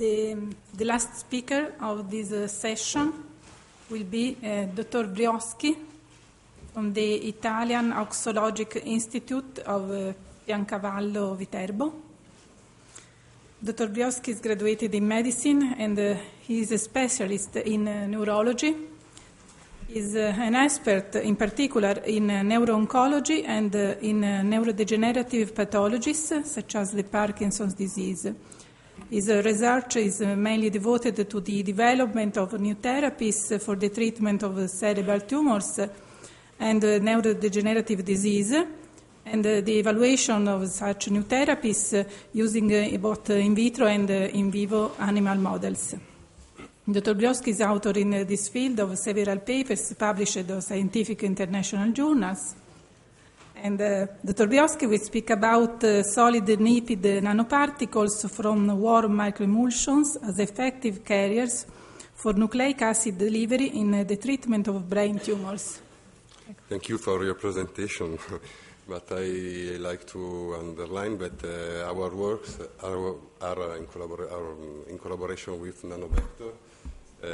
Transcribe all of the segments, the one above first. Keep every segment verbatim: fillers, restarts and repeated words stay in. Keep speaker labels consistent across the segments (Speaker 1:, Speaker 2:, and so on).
Speaker 1: The, the last speaker of this uh, session will be uh, Doctor Brioschi from the Italian Auxologic Institute of uh, Piancavallo, Viterbo. Doctor Brioschi is graduated in medicine and uh, he is a specialist in uh, neurology. He is uh, an expert in particular in uh, neuro-oncology and uh, in uh, neurodegenerative pathologies uh, such as the Parkinson's disease. His uh, research is uh, mainly devoted to the development of new therapies for the treatment of uh, cerebral tumors uh, and uh, neurodegenerative disease, and uh, the evaluation of such new therapies uh, using uh, both uh, in vitro and uh, in vivo animal models. Doctor Brioschi is author in uh, this field of several papers published in scientific international journals. And uh, Doctor Brioschi will speak about uh, solid lipid nanoparticles from warm microemulsions as effective carriers for nucleic acid delivery in uh, the treatment of brain tumors.
Speaker 2: Thank you for your presentation. But I like to underline that uh, our works are, are, in, collabor- are in collaboration with Nanovector. Uh,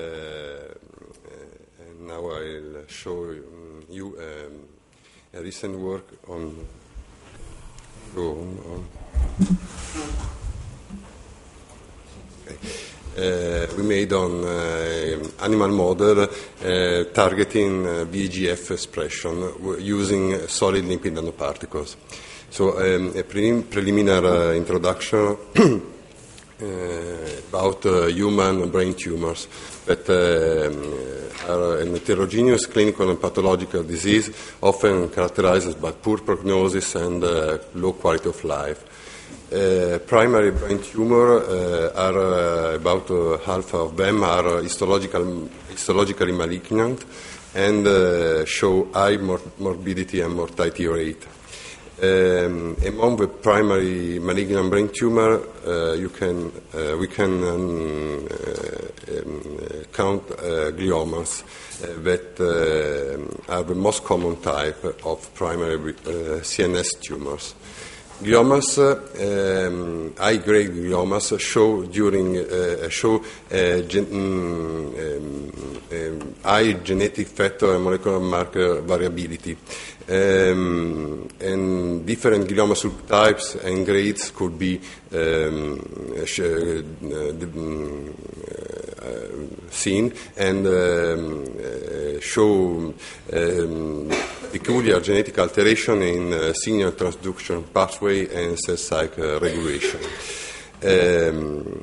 Speaker 2: and now I'll show you um, a recent work on, go on, on. Okay. Uh, we made on uh, animal model uh, targeting uh, V E G F expression w- using solid lipid nanoparticles. So um, a pre- preliminary uh, introduction uh, about uh, human brain tumors that uh, are an heterogeneous clinical and pathological disease, often characterized by poor prognosis and uh, low quality of life. Uh, primary brain tumor uh, are uh, about uh, half of them are histological, histologically malignant and uh, show high mor- morbidity and mortality rate. Um, among the primary malignant brain tumor, uh, you can uh, we can um, uh, um, count uh, gliomas uh, that uh, are the most common type of primary uh, C N S tumors. Gliomas, uh, um, high-grade gliomas, show during uh, show uh, gen- um, um, high genetic factor and molecular marker variability, um, and different glioma subtypes and grades could be um, sh- uh, uh, seen and um, uh, show. Um, peculiar genetic alteration in uh, signal transduction pathway and cell cycle regulation. Um,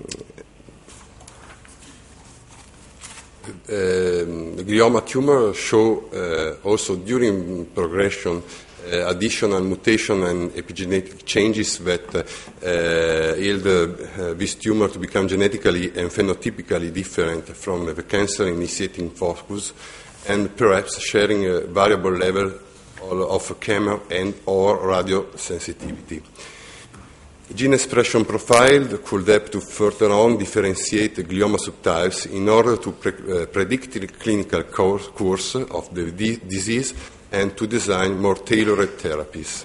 Speaker 2: um, glioma tumor show uh, also during progression uh, additional mutation and epigenetic changes that uh, yield uh, this tumor to become genetically and phenotypically different from the cancer initiating focus, and perhaps sharing a variable level of chemo and or radio sensitivity. Gene expression profile could help to further on differentiate glioma subtypes in order to pre- uh, predict the clinical course, course of the di- disease and to design more tailored therapies.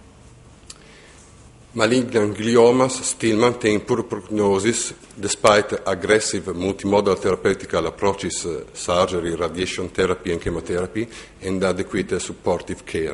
Speaker 2: Malignant gliomas still maintain poor prognosis despite aggressive multimodal therapeutical approaches, uh, surgery, radiation therapy, and chemotherapy, and adequate uh, supportive care.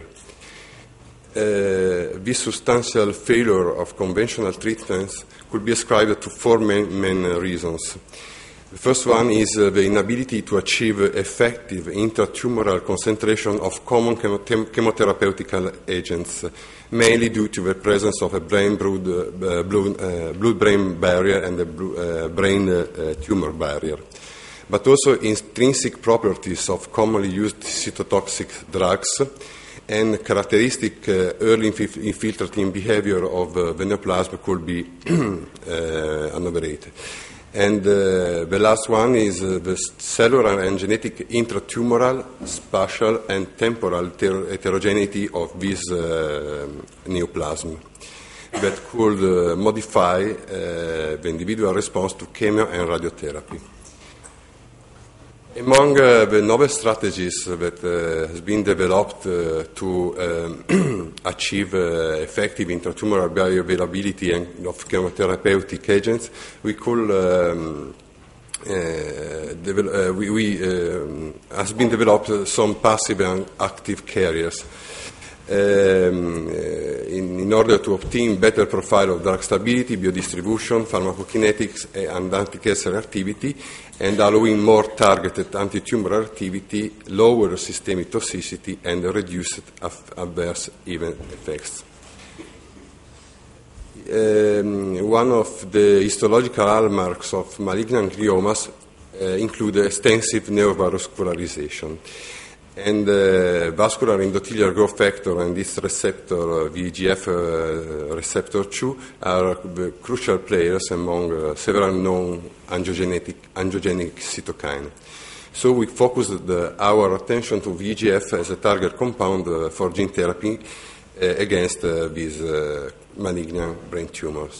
Speaker 2: Uh, this substantial failure of conventional treatments could be ascribed to four main, main reasons. The first one is uh, the inability to achieve effective intratumoral concentration of common chemothe- chemotherapeutical agents, mainly due to the presence of a brain-blood uh, blood, uh, blood-brain barrier and a bl- uh, brain-tumor uh, barrier, but also intrinsic properties of commonly used cytotoxic drugs and characteristic uh, early inf- infiltrating behavior of uh, the neoplasm could be uh, annoverated. And uh, the last one is uh, the cellular and genetic intratumoral, spatial, and temporal ter- heterogeneity of this uh, neoplasm that could uh, modify uh, the individual response to chemo and radiotherapy. Among uh, the novel strategies that uh, has been developed uh, to um, achieve uh, effective intratumoral bioavailability and of chemotherapeutic agents, we could um, uh, devel- uh, we, we uh, has been developed uh, some passive and active carriers. Um, in, in order to obtain better profile of drug stability, biodistribution, pharmacokinetics, and anti-cancer activity, and allowing more targeted anti-tumor activity, lower systemic toxicity, and reduced adverse event effects. Um, one of the histological hallmarks of malignant gliomas uh, include extensive neovascularization. And uh, vascular endothelial growth factor and this receptor, uh, V E G F uh, receptor two, are the crucial players among uh, several known angiogenic, angiogenic cytokines. So we focused the, our attention to V E G F as a target compound uh, for gene therapy uh, against uh, these uh, malignant brain tumors.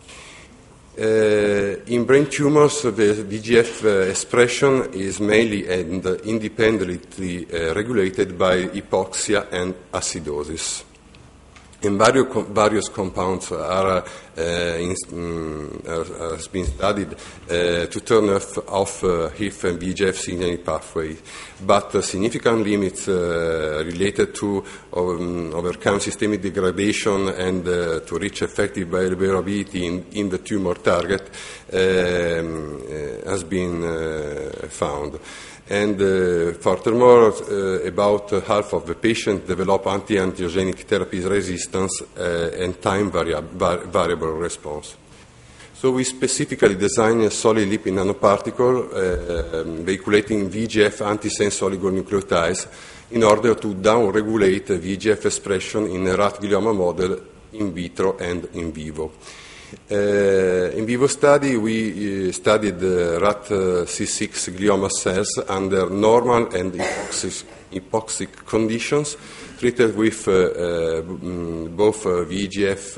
Speaker 2: Uh, in brain tumors, the V E G F uh, expression is mainly and independently uh, regulated by hypoxia and acidosis. And various, various compounds are, uh, in, um, are, has been studied uh, to turn off, off uh, H I F and V E G F signaling pathway, but uh, significant limits uh, related to um, overcome systemic degradation and uh, to reach effective bioavailability in, in the tumor target um, uh, has been uh, found. And uh, furthermore, uh, about half of the patients develop anti-angiogenic therapies resistance uh, and time varia- var- variable response. So we specifically designed a solid lipid nanoparticle uh, veiculating V E G F antisense oligonucleotides in order to downregulate V E G F expression in a rat glioma model in vitro and in vivo. Uh, in vivo study, we uh, studied uh, rat uh, C six glioma cells under normal and hypoxic, hypoxic conditions, treated with uh, uh, both uh, V E G F uh,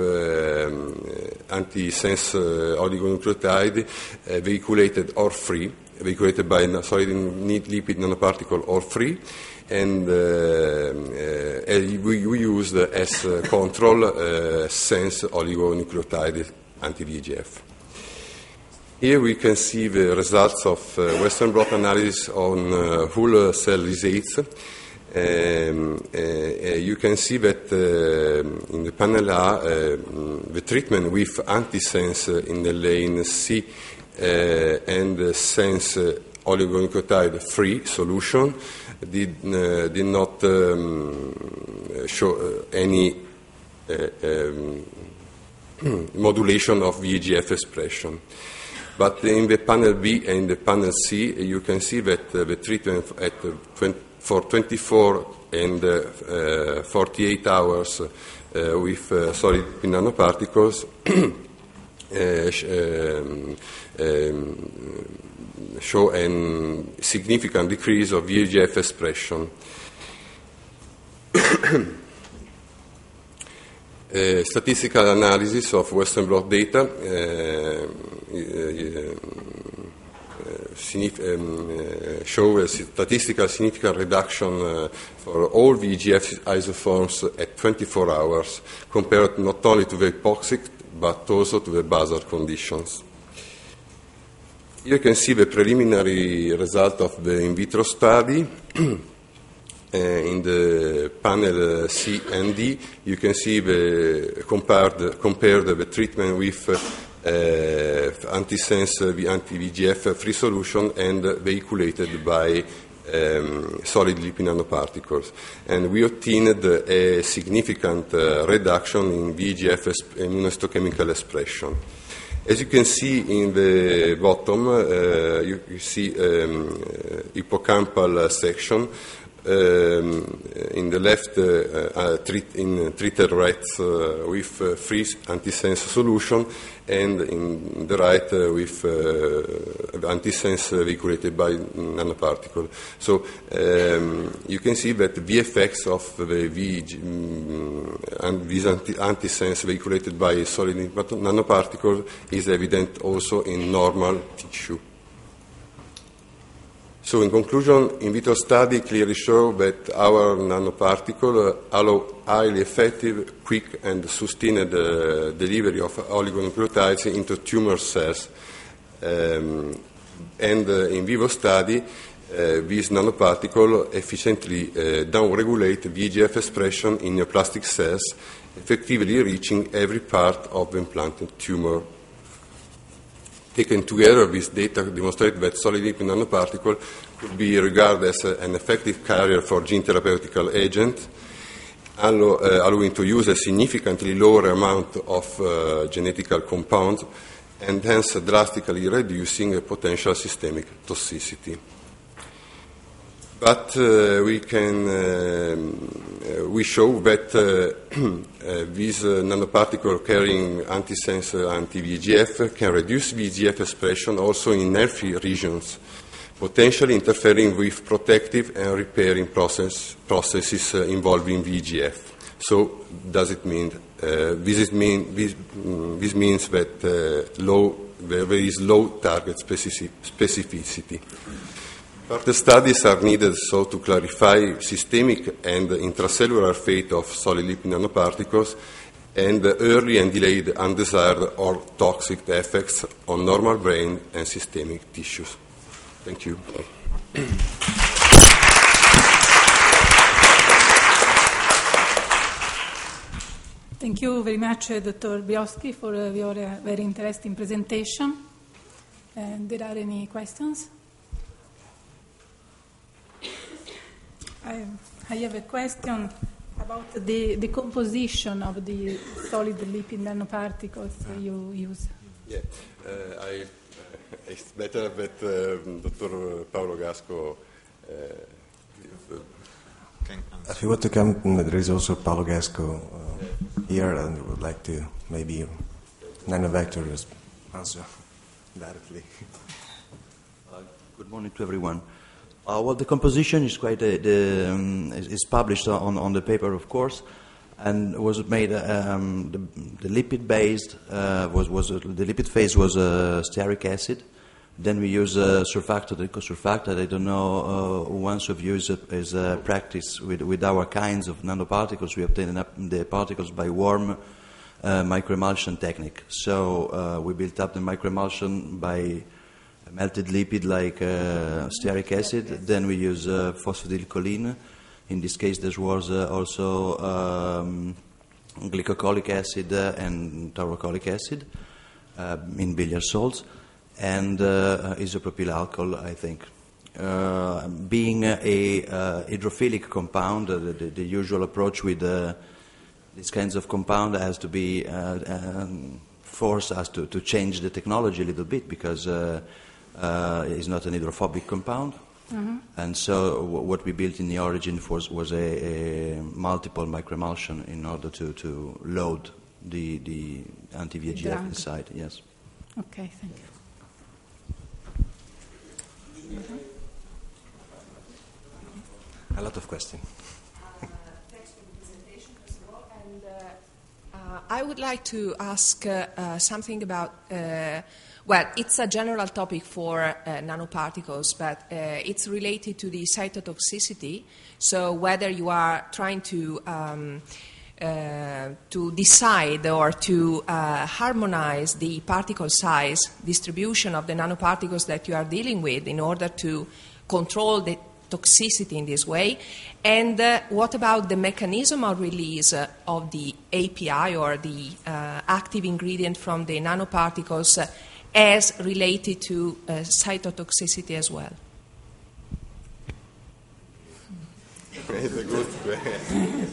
Speaker 2: antisense uh, oligonucleotide, uh, veiculated or free, veiculated by a solid lipid nanoparticle or free, and uh, uh, we, we used uh, as uh, control uh, sense oligonucleotide anti-V E G F. Here we can see the results of uh, Western blot analysis on uh, whole cell lysates. Um, uh, uh, you can see that uh, in the panel A, uh, the treatment with antisense in the lane C uh, and sense oligonucleotide free solution did, uh, did not um, show any uh, um, modulation of V E G F expression. But in the panel B and in the panel C, you can see that uh, the treatment at, uh, twenty, for twenty-four and uh, uh, forty-eight hours uh, with uh, solid nanoparticles uh, sh- um, um, show a significant decrease of V E G F expression. Uh, statistical analysis of Western blot data uh, uh, uh, signif- um, uh, show a statistical significant reduction uh, for all V E G F isoforms at twenty-four hours, compared not only to the hypoxic but also to the basal conditions. You can see the preliminary result of the in vitro study. Uh, in the panel uh, C and D, you can see the compared, compared the treatment with uh, antisense uh, anti-V E G F free solution and veiculated by um, solid lipid nanoparticles. And we obtained a significant uh, reduction in V E G F immunohistochemical expression. As you can see in the bottom, uh, you, you see um, uh, hippocampal section. Um, in the left, uh, uh, treat, in treated rats uh, with uh, free antisense solution, and in the right uh, with uh, antisense veiculated by nanoparticle. So um, you can see that the effects of the V E G, um, and these anti- antisense veiculated by solid nanoparticle is evident also in normal tissue. So in conclusion, in vitro study clearly show that our nanoparticle allow highly effective, quick and sustained uh, delivery of oligonucleotides into tumor cells. Um, and uh, in vivo study, uh, this nanoparticle efficiently uh, downregulate V E G F expression in neoplastic cells, effectively reaching every part of the implanted tumor. Taken together, this data demonstrate that solid lipid nanoparticle could be regarded as a, an effective carrier for gene therapeutical agent, allow, uh, allowing to use a significantly lower amount of uh, genetical compounds, and hence drastically reducing a potential systemic toxicity. But uh, we can uh, we show that uh, uh, this uh, nanoparticle carrying antisense uh, anti-V E G F can reduce V E G F expression also in healthy regions, potentially interfering with protective and repairing process, processes uh, involving V E G F. So, does it mean uh, this, is mean, this, mm, this means that uh, low, there is low target specific, specificity. Further studies are needed so to clarify systemic and intracellular fate of solid lipid nanoparticles and early and delayed undesired or toxic effects on normal brain and systemic tissues. Thank you.
Speaker 1: Thank you very much, uh, Doctor Brioschi, for uh, your uh, very interesting presentation. And there are any questions? I, I have a question about the, the composition of the solid lipid nanoparticles you use.
Speaker 2: Yeah, uh, I, uh, it's better that uh, Doctor Paolo Gasco. Uh,
Speaker 3: if you want to come, there is also Paolo Gasco uh, here, and would like to maybe Nanovector just answer directly.
Speaker 4: Uh, good morning to everyone. Uh, well, the composition is quite a, the, um, is published on, on the paper, of course, and was made. Um, the, the lipid-based uh, was was uh, the lipid phase was uh, stearic acid. Then we use uh, surfactant and co-surfactant. I don't know uh, who wants of you is a, is a practice with with our kinds of nanoparticles. We obtain the particles by warm uh, microemulsion technique. So uh, we built up the microemulsion by melted lipid like uh, stearic acid. Then we use uh, phosphatidylcholine. In this case, there was uh, also um, glycocholic acid uh, and taurocholic acid uh, in billiard salts, and uh, isopropyl alcohol, I think. Uh, being a uh, hydrophilic compound, uh, the, the usual approach with uh, these kinds of compound has to be uh, um, force us to, to change the technology a little bit, because uh, Uh, is not an hydrophobic compound, mm-hmm. and so w- what we built in the origin was, was a, a multiple microemulsion in order to, to load the, the anti-V E G F inside. Yes.
Speaker 1: Okay, thank you. Mm-hmm.
Speaker 3: A lot of questions.
Speaker 5: Uh, thanks for the presentation, first of all, and uh, uh, I would like to ask uh, uh, something about. Uh, Well, it's a general topic for uh, nanoparticles, but uh, it's related to the cytotoxicity. So whether you are trying to um, uh, to decide or to uh, harmonize the particle size distribution of the nanoparticles that you are dealing with in order to control the toxicity in this way, and uh, what about the mechanism of release uh, of the A P I or the uh, active ingredient from the nanoparticles uh, as related to uh, cytotoxicity as well?
Speaker 2: It's a good question.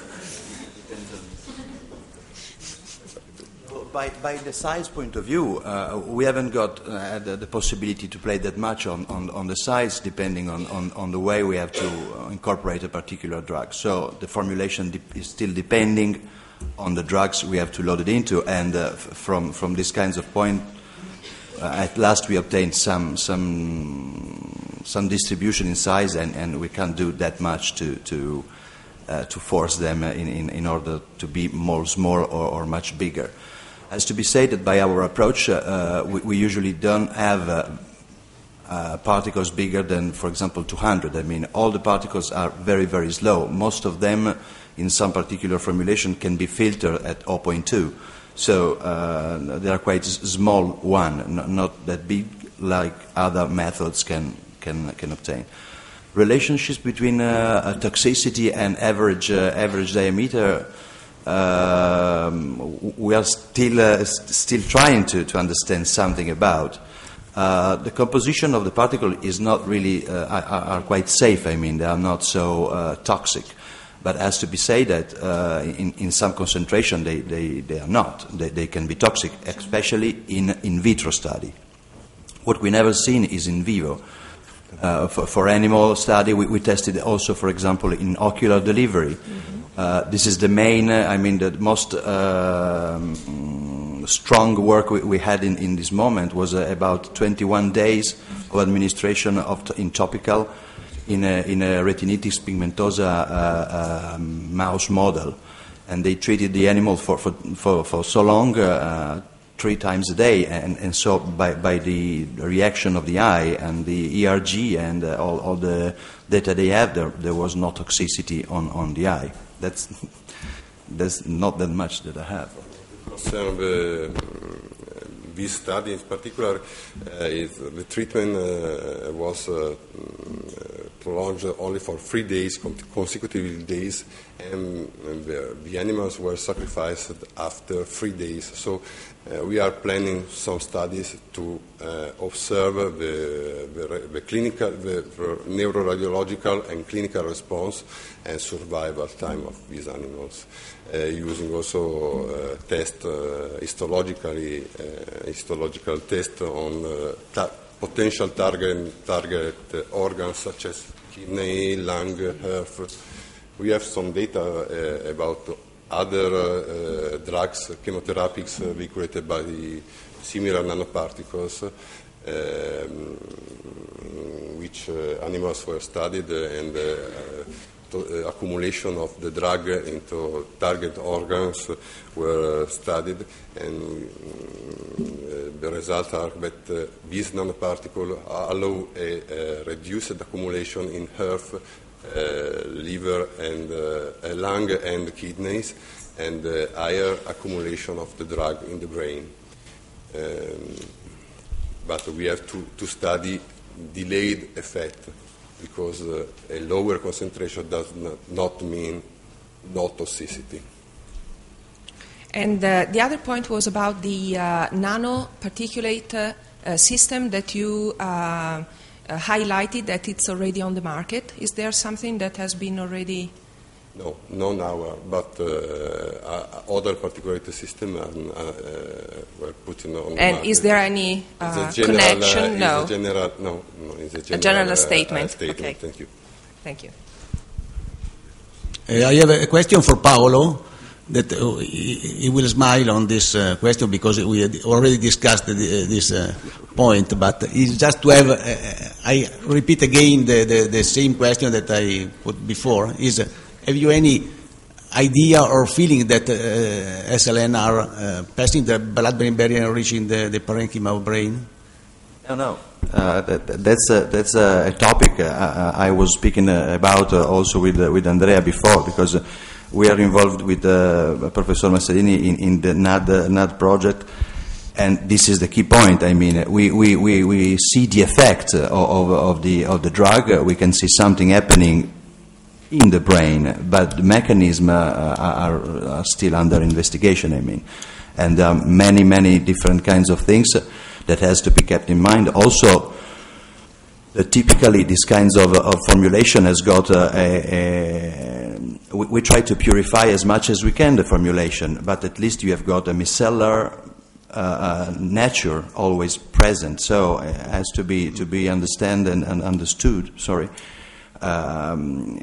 Speaker 4: By, by the size point of view, uh, we haven't got uh, the, the possibility to play that much on, on, on the size, depending on, on, on the way we have to incorporate a particular drug. So the formulation de- is still depending on the drugs we have to load it into, and uh, f- from, from these kinds of point, Uh, at last we obtained some some some distribution in size, and, and we can't do that much to to uh, to force them in, in, in order to be more small or, or much bigger. As to be stated by our approach, uh, we, we usually don't have uh, uh, particles bigger than, for example, two hundred. I mean, all the particles are very, very slow. Most of them, in some particular formulation, can be filtered at zero point two. So uh, they are quite small one, n not that big like other methods can, can, can obtain. Relationships between uh, toxicity and average, uh, average diameter, um, we are still, uh, st still trying to, to understand something about. Uh, the composition of the particle is not really, uh, are, are quite safe. I mean, they are not so uh, toxic. But has to be said that uh, in, in some concentration they, they, they are not. They, they can be toxic, especially in in vitro study. What we never seen is in vivo. Uh, for, for animal study, we, we tested also, for example, in ocular delivery. Mm-hmm. uh, this is the main, uh, I mean, the most uh, strong work we, we had in, in this moment was uh, about twenty-one days of administration of t in topical in a, in a retinitis pigmentosa uh, uh, mouse model. And they treated the animal for, for, for, for so long, uh, three times a day, and, and so by, by the reaction of the eye and the E R G and uh, all, all the data they have, there, there was no toxicity on, on the eye. That's, that's not that much that I have.
Speaker 2: Concern the, this study in particular, uh, is the treatment uh, was uh, prolonged only for three days, consecutive days, and the, the animals were sacrificed after three days. So uh, we are planning some studies to uh, observe the, the, the clinical, the, the neuroradiological and clinical response and survival time of these animals, uh, using also uh, test uh, histologically, uh, histological test on uh, ta potential target, target uh, organs such as kidney, lung, heart. We have some data uh, about other uh, drugs, chemotherapies uh, vehiculated by the similar nanoparticles, uh, which uh, animals were studied, uh, and uh, to, uh, accumulation of the drug into target organs were uh, studied, and uh, the results are that uh, these nanoparticles allow a, a reduced accumulation in heart, Uh, liver and uh, lung and kidneys, and uh, higher accumulation of the drug in the brain. Um, but we have to, to study delayed effect, because uh, a lower concentration does not, not mean no toxicity.
Speaker 5: And uh, the other point was about the uh, nanoparticulate uh, system that you uh, Uh, highlighted, that it's already on the market. Is there something that has been already?
Speaker 2: No, no now, but uh, uh, other particulate systems uh, uh, were put in on the
Speaker 5: And
Speaker 2: market.
Speaker 5: is there any uh,
Speaker 2: general,
Speaker 5: connection?
Speaker 2: Uh,
Speaker 5: no.
Speaker 2: A general, no, no, it's a general,
Speaker 5: a general
Speaker 2: uh,
Speaker 5: statement.
Speaker 2: Uh, statement.
Speaker 5: Okay.
Speaker 2: Thank you.
Speaker 5: Thank you.
Speaker 6: Uh, I have a question for Paolo. That uh, he, he will smile on this uh, question, because we had already discussed the, uh, this uh, point, but it's just to have, uh, I repeat again the, the, the same question that I put before, is uh, have you any idea or feeling that uh, S L N are uh, passing the blood-brain barrier and reaching the, the parenchyma of brain?
Speaker 4: No, no. Uh, that, that's a, that's a topic uh, I was speaking about uh, also with, uh, with Andrea before, because uh, we are involved with uh, Professor Masserini in, in the N A D, N A D project, and this is the key point. I mean, we, we, we, we see the effect of, of, the, of the drug. We can see something happening in the brain, but the mechanisms uh, are, are still under investigation, I mean. And there are many, many different kinds of things that has to be kept in mind. Also, Uh, typically, these kinds of, of formulation has got uh, a, a we, we try to purify as much as we can the formulation, but at least you have got a micellar uh, uh, nature always present. So it has to be to be understood and, and understood. Sorry, um,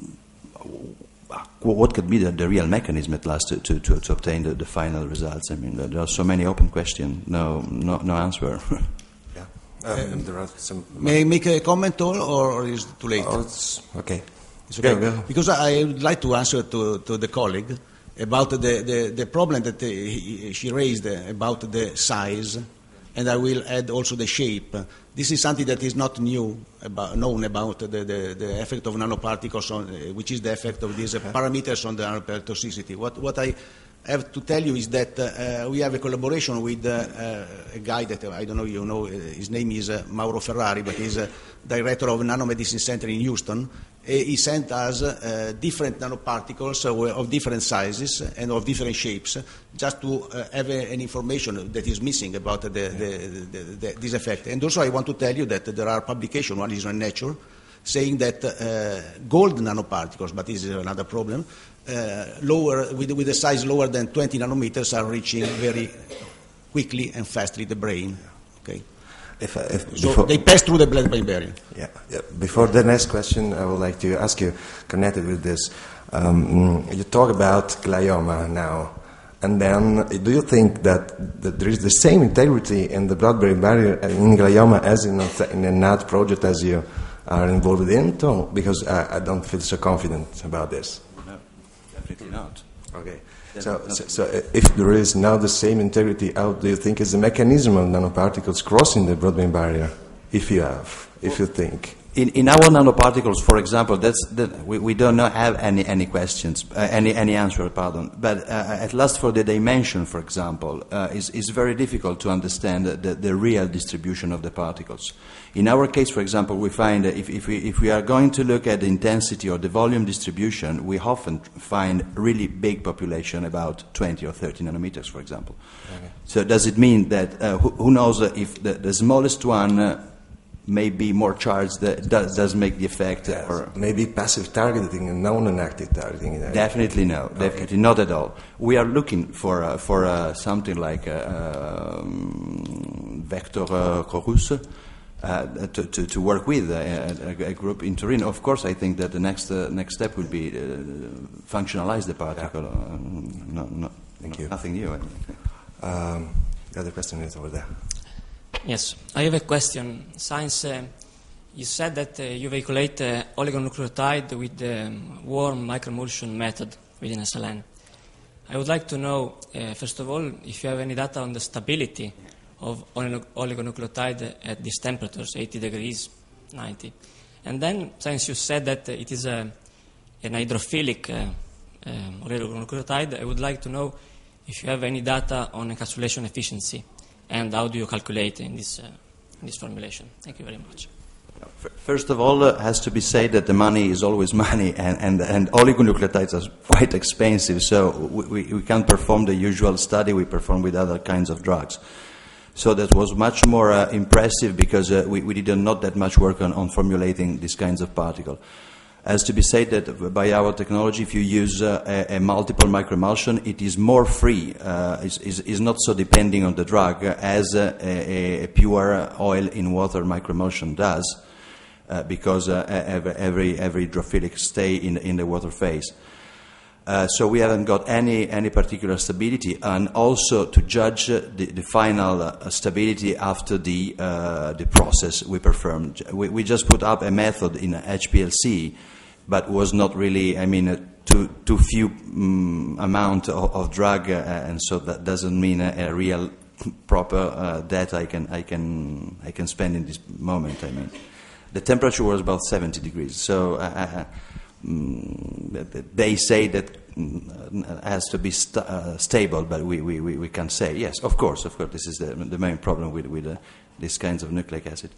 Speaker 4: what could be the, the real mechanism at last to to, to, to obtain the, the final results? I mean, there are so many open questions. No, no, no answer.
Speaker 3: Um, there are some.
Speaker 6: May I make a comment, or, or is it too late?
Speaker 3: Oh, it's okay.
Speaker 6: It's okay.
Speaker 3: Go, go.
Speaker 6: Because I would like to answer to, to the colleague about the, the, the problem that uh, he, she raised about the size and I will add also the shape. This is something that is not new, about, known about the, the, the effect of nanoparticles, on, uh, which is the effect of these uh, parameters on the nanoparticle toxicity. What, what I have to tell you is that uh, we have a collaboration with uh, uh, a guy that, uh, I don't know, you know, uh, his name is uh, Mauro Ferrari, but he's a director of Nanomedicine Center in Houston. He sent us uh, different nanoparticles uh, of different sizes and of different shapes, just to uh, have a, an information that is missing about the, the, the, the, this effect. And also I want to tell you that there are publications, one is on Nature, saying that uh, gold nanoparticles, but this is another problem, uh, lower, with, with a size lower than twenty nanometers are reaching very quickly and fastly the brain. Okay.
Speaker 3: If, if
Speaker 6: so
Speaker 3: before,
Speaker 6: they pass through the blood-brain barrier.
Speaker 3: Yeah, yeah. Before the next question, I would like to ask you, connected with this, um, you talk about glioma now, and then do you think that, that there is the same integrity in the blood-brain barrier in glioma as in a, in a N A D project as you are involved in? So, because I, I don't feel so confident about this.
Speaker 4: No, definitely not.
Speaker 3: Okay. So, so, so if there is now the same integrity, how do you think is the mechanism of nanoparticles crossing the blood-brain barrier? If you have, if you think.
Speaker 4: In, in our nanoparticles, for example, that's the, we, we do not have any, any questions, uh, any, any answer, pardon. But uh, at last for the dimension, for example, uh, is is very difficult to understand the, the, the real distribution of the particles. In our case, for example, we find that if, if, we, if we are going to look at the intensity or the volume distribution, we often find really big population, about twenty or thirty nanometers, for example. Okay. So does it mean that, uh, who, who knows if the, the smallest one uh, may be more charged, that does, does make the effect?
Speaker 3: Yes.
Speaker 4: Or
Speaker 3: maybe passive targeting and non-active targeting.
Speaker 4: Definitely no, okay. Definitely not at all. We are looking for uh, for uh, something like a um, vector uh, chorus uh, to, to, to work with uh, a, a group in Turin. Of course, I think that the next uh, next step will be uh, functionalize the particle. Yeah. Uh, no, no,
Speaker 3: Thank
Speaker 4: no,
Speaker 3: you.
Speaker 4: Nothing new.
Speaker 3: Um, the other question is over there.
Speaker 7: Yes, I have a question. Since uh, you said that uh, you vehiculate uh, oligonucleotide with the um, warm microemulsion method within S L N, I would like to know, uh, first of all, if you have any data on the stability of oligonucleotide at these temperatures, eighty degrees, ninety. And then, since you said that uh, it is a, an hydrophilic uh, um, oligonucleotide, I would like to know if you have any data on encapsulation efficiency. And how do you calculate in this, uh, in this formulation? Thank you very much.
Speaker 4: First of all, it uh, has to be said that the money is always money, and, and, and oligonucleotides are quite expensive, so we, we can't perform the usual study we perform with other kinds of drugs. So that was much more uh, impressive because uh, we, we did not that much work on, on formulating these kinds of particles. Has to be said that by our technology, if you use uh, a, a multiple microemulsion, it is more free, uh, is, is, is not so depending on the drug as uh, a, a pure oil in water microemulsion does, uh, because uh, every, every, every hydrophilic stay in, in the water phase. Uh, so we haven't got any, any particular stability, and also to judge uh, the, the final uh, stability after the, uh, the process we performed. We, we just put up a method in H P L C, but was not really, I mean, uh, too, too few um, amount of, of drug, uh, and so that doesn't mean a, a real proper uh, data I can, I, can, I can spend in this moment. I mean, the temperature was about seventy degrees, so uh, mm, they say that it has to be st uh, stable, but we, we, we can't say. Yes, of course, of course, this is the, the main problem with, with uh, these kinds of nucleic acid.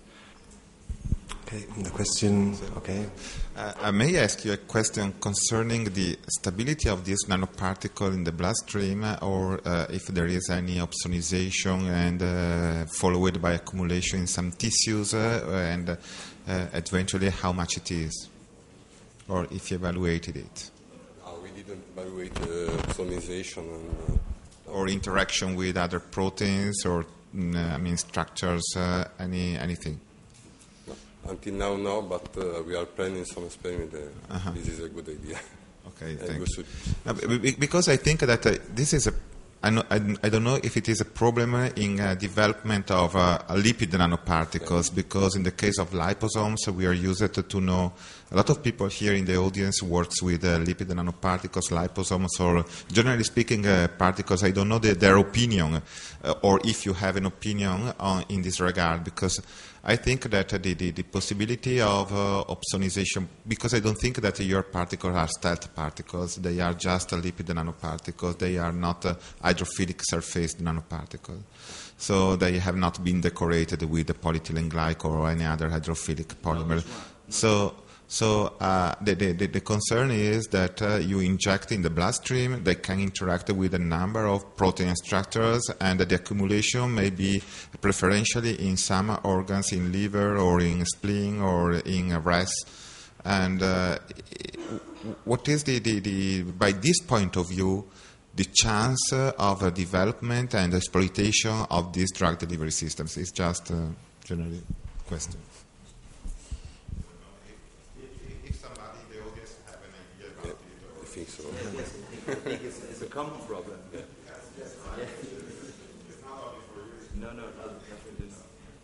Speaker 3: Okay, the question, okay.
Speaker 8: Uh, I may ask you a question concerning the stability of this nanoparticle in the bloodstream, or uh, if there is any opsonization and uh, followed by accumulation in some tissues, uh, and uh, eventually how much it is, or if you evaluated it.
Speaker 2: Uh, we didn't evaluate uh, opsonization and, uh,
Speaker 8: or interaction with other proteins, or mm, I mean structures, uh, any anything.
Speaker 2: Until now, no, but uh, we are planning some experiment. Uh, uh-huh. This is a good idea.
Speaker 8: Okay, thanks. Uh, because I think that uh, this is a I, know, I, I don't know if it is a problem in uh, development of uh, lipid nanoparticles, because in the case of liposomes, we are used to, to know, a lot of people here in the audience works with uh, lipid nanoparticles, liposomes, or generally speaking, uh, particles. I don't know the, their opinion, uh, or if you have an opinion on, in this regard, because I think that uh, the, the, the possibility of uh, opsonization, because I don't think that your particles are stealth particles, they are just uh, lipid nanoparticles, they are not uh, hydrophilic surfaced nanoparticles. So they have not been decorated with the polyethylene glycol or any other hydrophilic polymer. So, so uh, the, the, the concern is that uh, you inject in the bloodstream, they can interact with a number of protein structures, and the accumulation may be preferentially in some organs, in liver or in spleen or in breast. And uh, what is the, the, the, by this point of view, the chance of uh, development and exploitation of these drug delivery systems? Is just a general question.
Speaker 2: I think so.
Speaker 4: I think it's, it's a common problem. Yeah. Yeah. No, no, definitely not.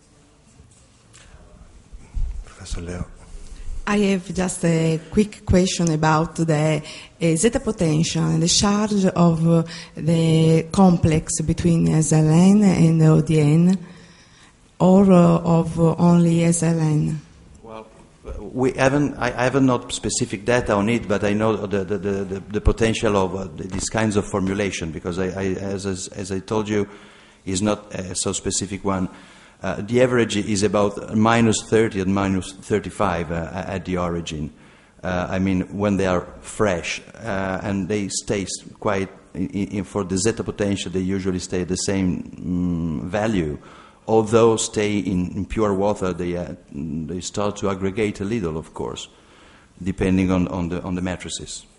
Speaker 3: Professor Leo.
Speaker 9: I have just a quick question about the uh, zeta potential and the charge of uh, the complex between S L N and O D N, or uh, of uh, only S L N.
Speaker 4: Well, we haven't. I, I have not specific data on it, but I know the the, the, the, the potential of uh, these kinds of formulation, because I, I as, as as I told you, is not a so specific one. Uh, the average is about minus thirty and minus thirty-five uh, at the origin. Uh, I mean, when they are fresh, uh, and they stay quite, in, in, for the zeta potential, they usually stay at the same um, value. Although stay in, in pure water, they, uh, they start to aggregate a little, of course, depending on, on, the, on the matrices.